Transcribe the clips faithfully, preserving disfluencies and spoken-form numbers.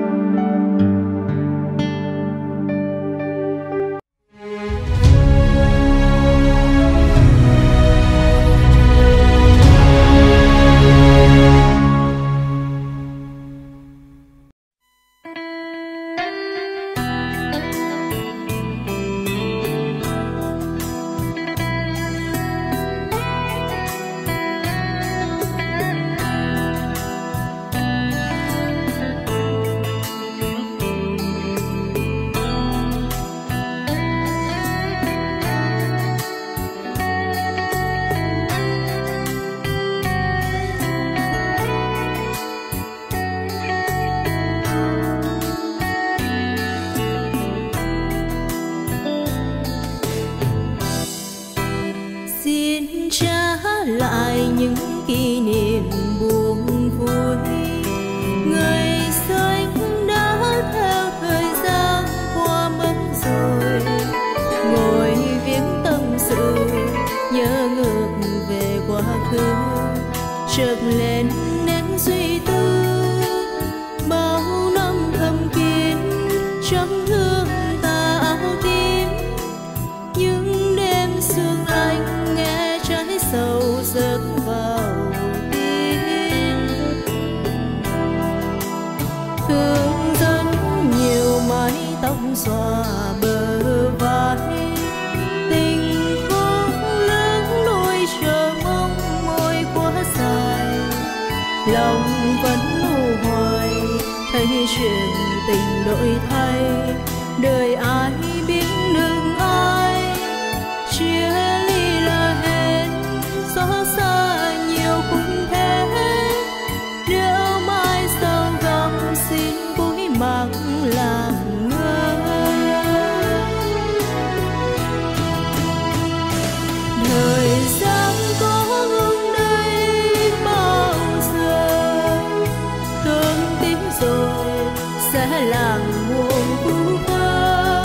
lại những kỷ niệm buồn vui. Ngày xanh đã theo thời gian qua mất rồi, ngồi viết tâm sự nhớ ngược về quá khứ, chợt lên nén suy tư bao năm thầm kín trong thương ta áo tím. Những đêm sương lạnh nghe trái sầu rớt vào tim, thương rất nhiều mái tóc xòa bờ vai, tình khúc lưng đôi chờ mong môi quá dài, lòng vẫn lưu hoài thấy chuyện tình đổi thay. Đời ai biết đừng ai chia ly là hết, xót xa nhiều cũng thế. Nếu mai sau gặp xin cúi mặt làm ngơ, thời gian có ngừng đây bao giờ, thương tiếc rồi sẽ làm buồn cũ thơ.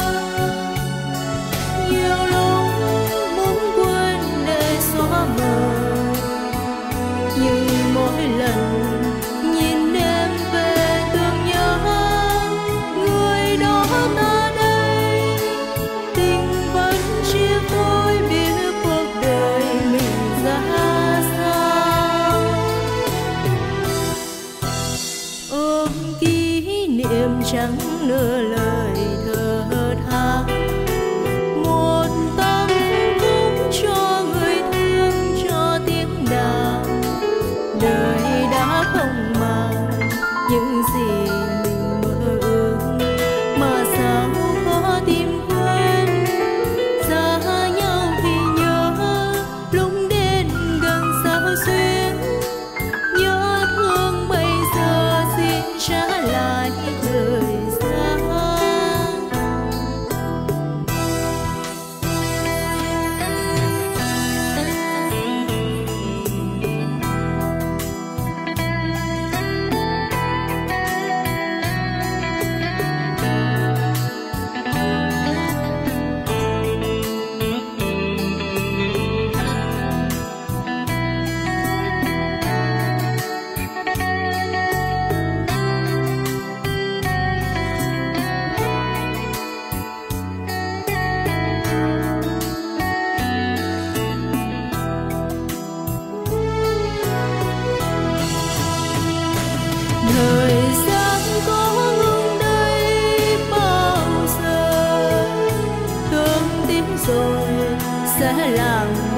Nhiều lúc muốn quên để xóa mờ, nhưng mỗi lần nhìn em về thương nhớ người đó ta đây. Tình vẫn chia phôi biết cuộc đời mình ra sao, ôm kỷ niệm chẳng nửa lời thở than. Một tâm khúc cho người thương cho tiếng đàn, đời đã không màng những gì mình mơ ước, mà sao có tìm quên. Xa nhau thì nhớ, lúc đến gần sao xuyên. Nhớ thương bây giờ xin trả lại thời gian. Thời gian có ngừng đây bao giờ, thương tiếc rồi sẽ làm